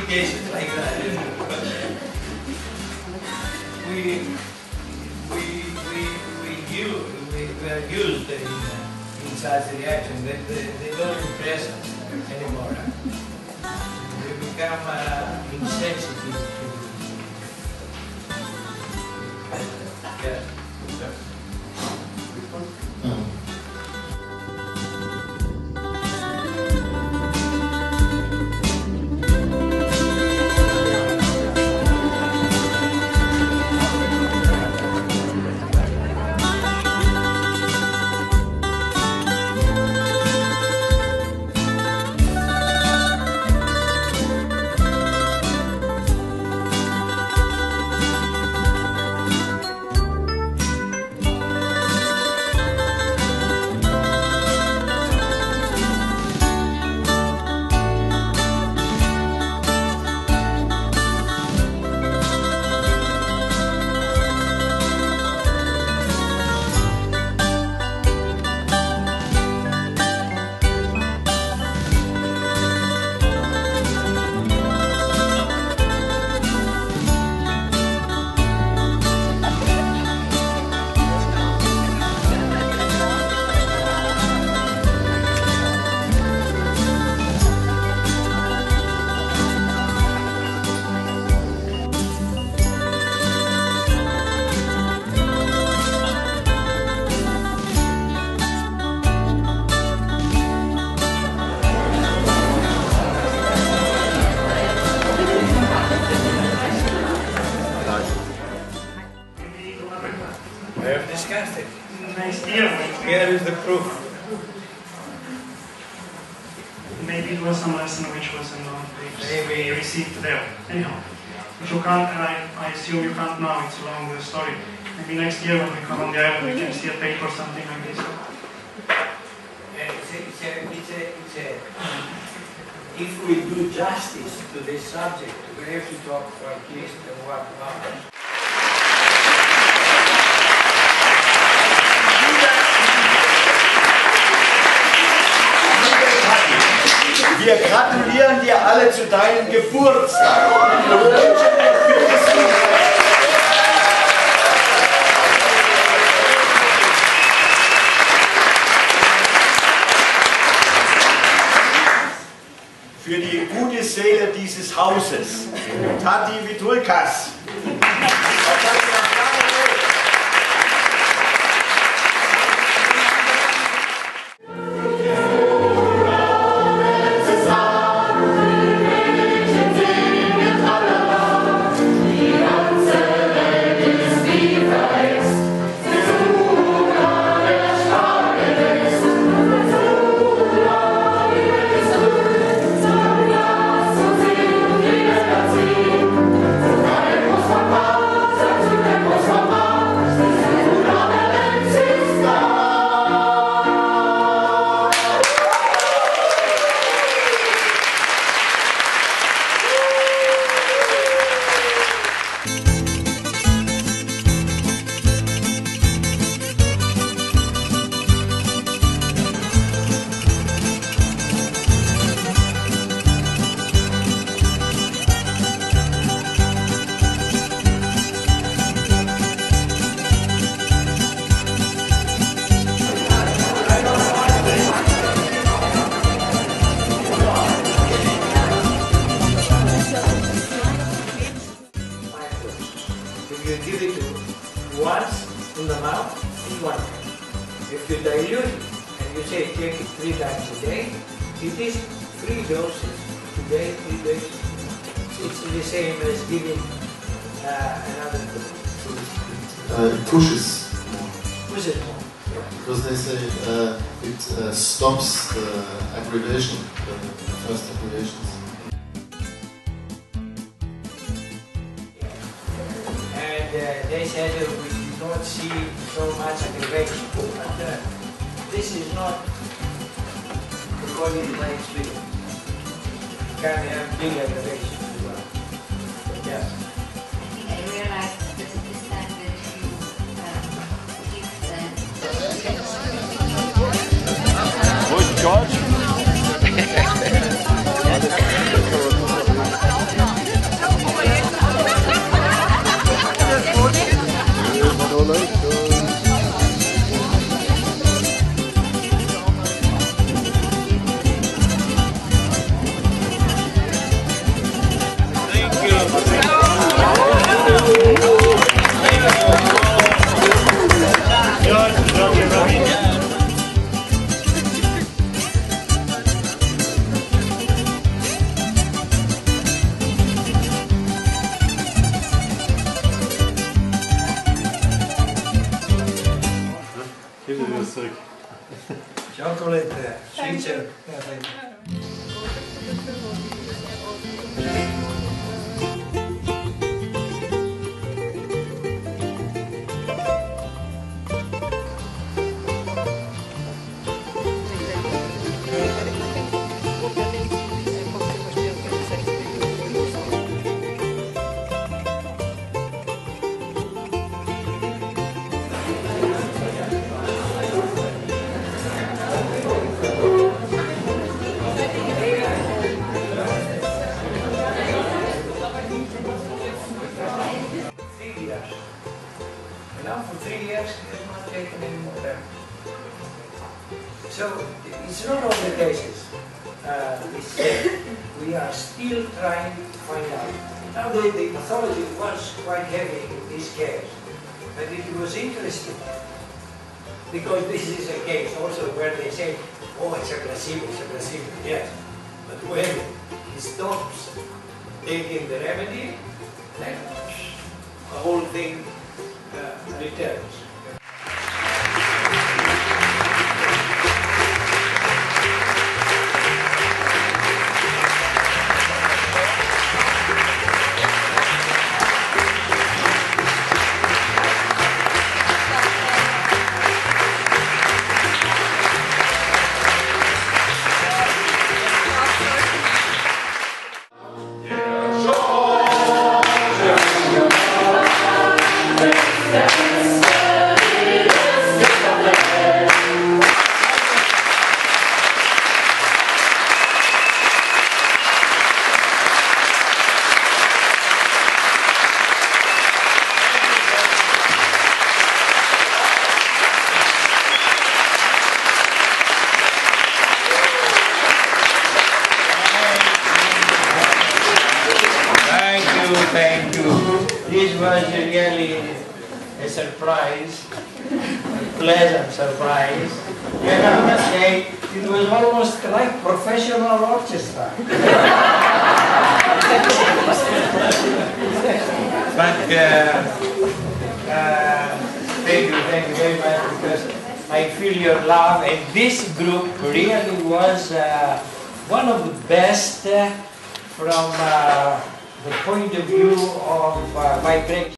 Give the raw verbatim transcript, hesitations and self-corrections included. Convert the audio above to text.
complications like that. We we we we use we, we are used in, uh, in such reactions. They, they, they don't impress us anymore. We become uh, insensitive to yes. We have discussed it. Nice deal. Here is the proof. Maybe it was some lesson which was not Maybe. received there. Anyhow, if you can't, and I, I assume you can't now, it's a long uh, story. Maybe next year when we come on the island we can see a paper or something like this. Yeah, it's a, it's a, it's a, it's a, if we do justice to this subject, we have to talk for at least one hour. Wir gratulieren dir alle zu deinem Geburtstag. Und wünschen dir vieles Glück. Für die gute Seele dieses Hauses. Tati Vitulkas. If you give it once in the mouth, it's one time. If you dilute it and you say take it three times a day, it is three doses today, three days. It's the same as giving uh, another dose. Uh, it pushes more. Pushes more. Because they say uh, it uh, stops the aggravation, the first aggravations. And uh, they said uh, we did not see so much aggravation. But uh, this is not according to my experience. Can have big aggravation as well. But yes. I realized that it is time that you uh, give the... George? Chocolate, uh, sweet cherry. Yeah, thank you. Three years. And now for three years he has not taken any more time. So it's not all the cases. Uh, it's, uh, we are still trying to find out. Now the, the pathology was quite heavy in this case, but it was interesting because this is a case also where they say, oh, it's a placebo, it's a placebo, yes. But when he stops taking the remedy, then the whole thing uh, returns. Thank you. This was really a surprise, a pleasant surprise. And I must say, it was almost like professional orchestra. But uh, uh, thank you, thank you very much, because I feel your love, and this group really was uh, one of the best uh, from uh, the point of view of uh, vibration.